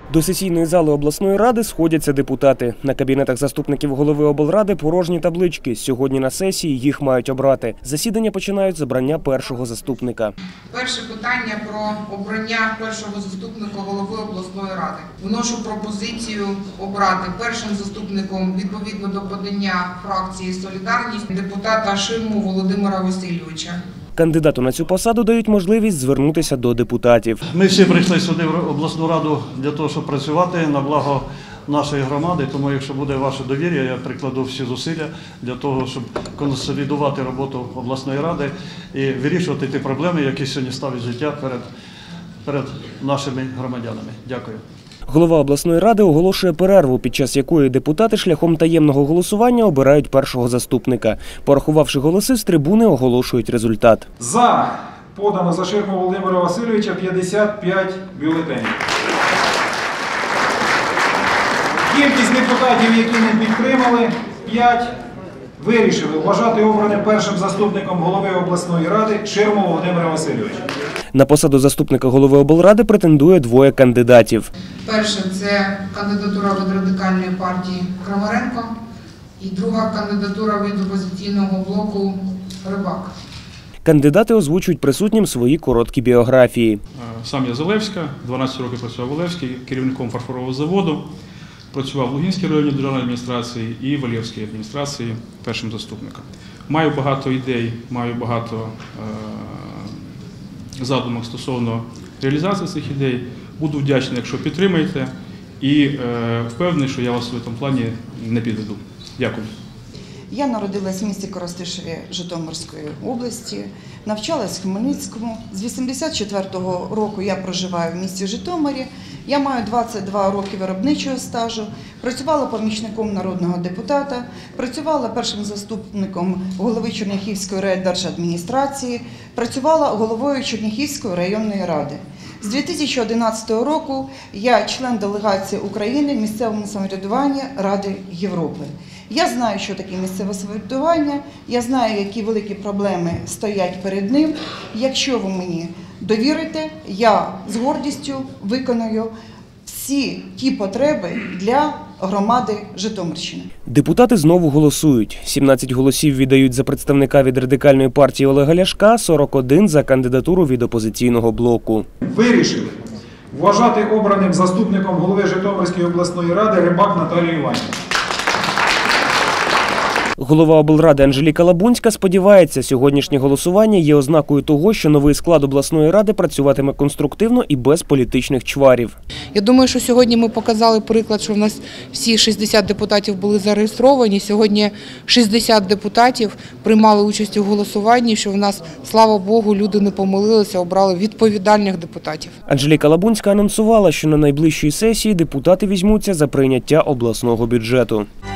До сесійної зали обласної ради сходяться депутати. На кабінетах заступників голови облради порожні таблички. Сьогодні на сесії їх мають обрати. Засідання починають з обрання першого заступника. Перше питання про обрання першого заступника голови обласної ради. Вношу пропозицію обрати першим заступником відповідно до подання фракції «Солідарність» депутата Ширму Володимира Васильовича. Кандидату на цю посаду дають можливість звернутися до депутатів. Ми всі прийшли сюди в обласну раду для того, щоб працювати на благо нашої громади. Тому, якщо буде ваше довір'я, я прикладу всі зусилля для того, щоб консолідувати роботу обласної ради і вирішувати ті проблеми, які сьогодні ставить життя перед нашими громадянами. Дякую. Голова обласної ради оголошує перерву, під час якої депутати шляхом таємного голосування обирають першого заступника. Порахувавши голоси, з трибуни оголошують результат. За подано за Ширму Володимира Васильовича 55 бюлетенів. Кількість депутатів, які не підтримали, 5. Вирішили вважати обраним першим заступником голови обласної ради Ширму Володимира Васильовича. На посаду заступника голови облради претендує двоє кандидатів. Перше – це кандидатура від Радикальної партії Крамаренко і друга кандидатура від опозиційного блоку Рибак. Кандидати озвучують присутнім свої короткі біографії. Сам я з Олевська, 12 років працював в Олевській, керівником фарфорового заводу, працював в Лугинській районній державній адміністрації і в Олевській адміністрації першим заступником. Маю багато ідей, маю багато задумок стосовно реалізації цих ідей. Буду вдячний, якщо підтримаєте, і впевнений, що я вас в цьому плані не підведу. Дякую. Я народилась в місті Коростишеві Житомирської області, навчалась в Хмельницькому. З 84-го року я проживаю в місті Житомирі. Я маю 22 роки виробничого стажу, працювала помічником народного депутата, працювала першим заступником голови Черняхівської райдержадміністрації, працювала головою Черняхівської районної ради. З 2011 року я член делегації України в місцевому самоврядуванні Ради Європи. Я знаю, що таке місцеве самоврядування, я знаю, які великі проблеми стоять перед ним. Якщо ви мені довірите, я з гордістю виконую всі ті потреби для громади Житомирщини. Депутати знову голосують. 17 голосів віддають за представника від Радикальної партії Олега Ляшка, 41 – за кандидатуру від опозиційного блоку. Вирішили вважати обраним заступником голови Житомирської обласної ради Рибак Наталію Іванівну. Голова облради Анжеліка Лабунська сподівається, сьогоднішнє голосування є ознакою того, що новий склад обласної ради працюватиме конструктивно і без політичних чварів. Я думаю, що сьогодні ми показали приклад, що в нас всі 60 депутатів були зареєстровані. Сьогодні 60 депутатів приймали участь у голосуванні, що в нас, слава Богу, люди не помилилися, обрали відповідальних депутатів. Анжеліка Лабунська анонсувала, що на найближчій сесії депутати візьмуться за прийняття обласного бюджету.